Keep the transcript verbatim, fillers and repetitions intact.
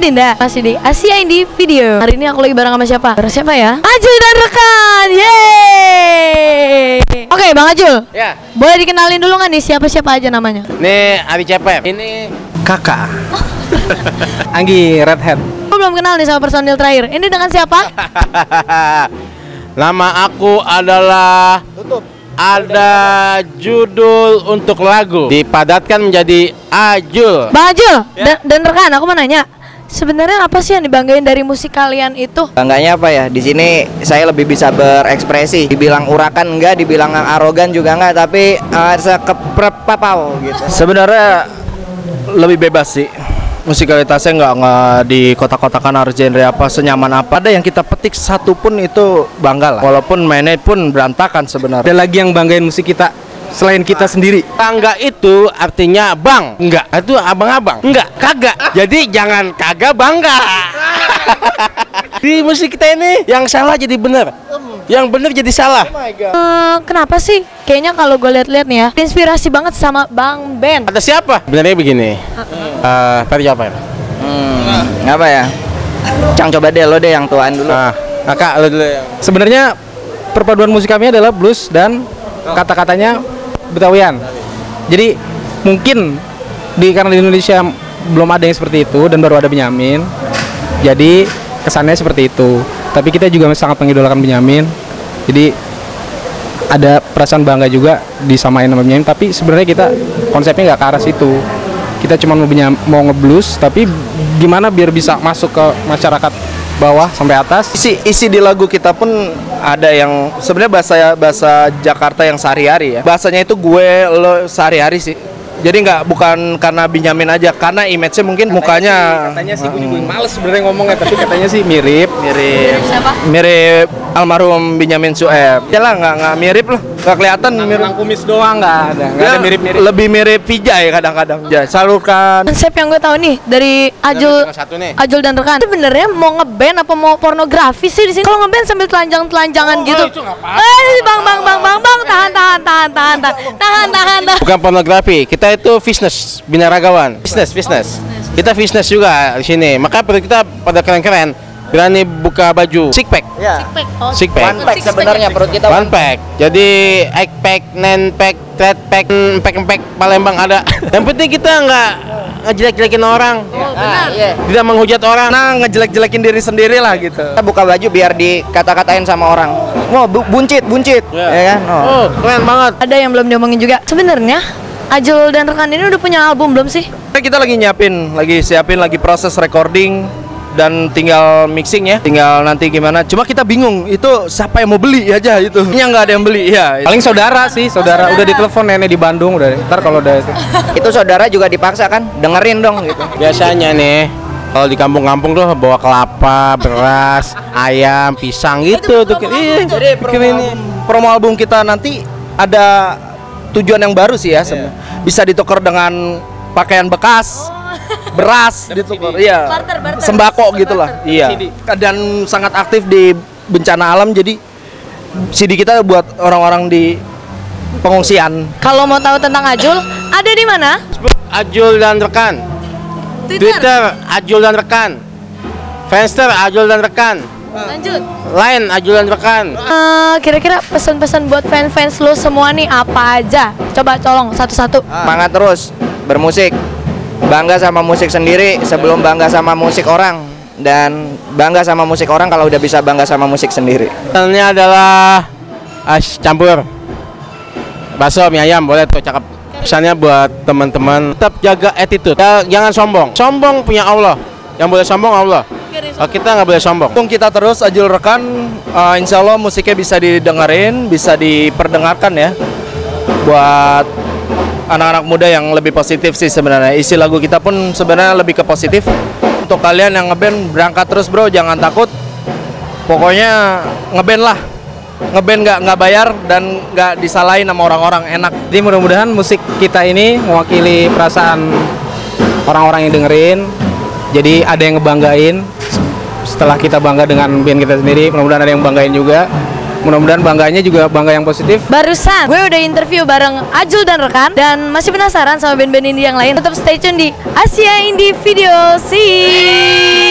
Dinda. Masih di Asia Indie Video. Hari ini aku lagi bareng sama siapa? Bareng siapa ya? Ajul dan rekan. Yeay. Oke, Bang Ajul. Ya. Boleh dikenalin dulu nggak nih siapa-siapa aja namanya? Nih Abi Cepep. Ini Kakak Anggi Redhead. Aku belum kenal nih sama personil terakhir. Ini dengan siapa? nama aku adalah Tutup. ada judul untuk lagu dipadatkan menjadi Ajul. Bang Ajul Ya. dan, dan rekan, aku mau nanya. Sebenarnya apa sih yang dibanggain dari musik kalian itu? Bangganya apa ya? Di sini saya lebih bisa berekspresi. Dibilang urakan enggak, dibilang arogan juga enggak, tapi uh, sekeprepapau gitu. Sebenarnya lebih bebas sih. Musikalitasnya nggak nggak di kotak-kotakan harus genre apa, senyaman apa. Ada yang kita petik satu pun itu bangga lah. Walaupun mainnya pun berantakan sebenarnya. Ada lagi yang banggain musik kita selain kita sendiri. Tangga itu artinya bang. Enggak. Itu abang-abang. Enggak. Kagak. Jadi jangan kagak bangga. Di musik kita ini yang salah jadi bener, yang bener jadi salah. Eh, kenapa sih? Kayaknya kalau gue lihat-lihat nih ya, inspirasi banget sama Bang Ben. Ada siapa? Sebenarnya begini. Eh, Ferry apa ya? Hmm, apa ya? Cang, coba deh lo deh yang tuaan dulu. Ah, kakak lu dulu ya. Sebenarnya perpaduan musik kami adalah blues dan kata-katanya Betawian. Jadi mungkin di karena di Indonesia belum ada yang seperti itu dan baru ada Benyamin. Jadi kesannya seperti itu. Tapi kita juga sangat mengidolakan Benyamin. Jadi ada perasaan bangga juga disamain sama Benyamin. Tapi sebenarnya kita konsepnya nggak ke arah situ. Kita cuma mau Benyam- mau ngeblues, tapi gimana biar bisa masuk ke masyarakat bawah sampai atas. Isi isi di lagu kita pun ada yang sebenarnya bahasa bahasa Jakarta yang sehari-hari ya. Bahasanya itu gue lo sehari-hari sih. Jadi nggak bukan karena Benyamin aja, karena image-nya mungkin Katanya mukanya sih, katanya sih gue juga males sebenarnya ngomongnya, tapi katanya sih mirip. mirip Siapa? mirip almarhum Benyamin Sueb. Ya lah, nggak nggak mirip loh, nggak kelihatan mirip. Orang kumis doang nggak ada, nggak Ya, ada mirip-mirip. lebih mirip Vijay kadang-kadang. Ya, salurkan. Konsep yang gue tahu nih dari Ajul, Tinggal satu nih. Ajul dan rekan. Sebenarnya mau ngeband apa mau pornografi sih di sini? Kalau ngeband sambil telanjang-telanjangan gitu. itu nggak apa-apa. Eh, bang, bang, bang, bang, bang, tahan, tahan, tahan, tahan, tahan, tahan, tahan, tahan. Bukan pornografi, kita itu business, binaragawan. Business, business. Kita business juga di sini. Maka perlu kita pada keren-keren, berani buka baju six pack. Ya. Oh, Six pack. One pack sebenarnya perut kita. One pack. Jadi eight pack, nine pack, thread pack, empek empek Palembang ada. Yang penting kita nggak ngejelek-jelekin orang, Oh, benar. Iya. tidak menghujat orang. Nah, ngejelek-jelekin diri sendiri lah gitu. Kita buka baju biar dikata-katain sama orang. Wah, bu- buncit, buncit. Ya. Ya kan? Oh. Oh, keren banget. Ada yang belum diomongin juga. Sebenarnya Ajul dan rekan ini udah punya album belum sih? Kita lagi nyiapin, lagi siapin, lagi proses recording dan tinggal mixing ya. Tinggal nanti gimana. Cuma kita bingung itu siapa yang mau beli aja itu. Ini nggak ada yang beli ya. Paling saudara sih, saudara. Oh, saudara. Udah ditelepon nenek di Bandung udah. Ntar kalau udah itu. Itu saudara juga dipaksa kan? Dengerin dong gitu. Biasanya nih, kalau di kampung-kampung tuh bawa kelapa, beras, ayam, pisang gitu tuh. Iya. Jadi promo album, promo album kita nanti ada tujuan yang baru sih ya. sebenarnya. Bisa ditukar dengan pakaian bekas, beras ditukar. Iya. Barter, barter. Sembako gitulah. Iya. Dan sangat aktif di bencana alam, jadi C D kita buat orang-orang di pengungsian. Kalau mau tahu tentang Ajul, ada di mana? Ajul dan rekan. Twitter Ajul dan rekan. Friendster Ajul dan rekan. Lanjut. Line Ajul dan rekan. Eh, kira-kira pesan-pesan buat fans-fans lo semua nih apa aja? Coba colong satu-satu. Semangat terus bermusik. Bangga sama musik sendiri sebelum bangga sama musik orang, dan bangga sama musik orang kalau udah bisa bangga sama musik sendiri. Ini adalah as campur bakso mie ayam, boleh tuh, cakep. Pesannya buat teman-teman tetap jaga attitude. Ya, jangan sombong. Sombong punya Allah. Yang boleh sombong Allah. Oh, kita nggak boleh sombong. Dukung kita terus Ajul Rekan, uh, insya Allah musiknya bisa didengerin, bisa diperdengarkan ya, buat anak-anak muda yang lebih positif sih sebenarnya. Isi lagu kita pun sebenarnya lebih ke positif. Untuk kalian yang ngeband, berangkat terus bro, jangan takut. Pokoknya ngeband lah, ngeband nggak nggak bayar dan nggak disalahin sama orang-orang, enak. Jadi mudah-mudahan musik kita ini mewakili perasaan orang-orang yang dengerin. Jadi ada yang ngebanggain. Setelah kita bangga dengan band kita sendiri, mudah-mudahan ada yang banggain juga. Mudah-mudahan bangganya juga bangga yang positif. Barusan gue udah interview bareng Ajul dan rekan, dan masih penasaran sama band-band indie yang lain? Tetap stay tune di Asia Indie Video. See.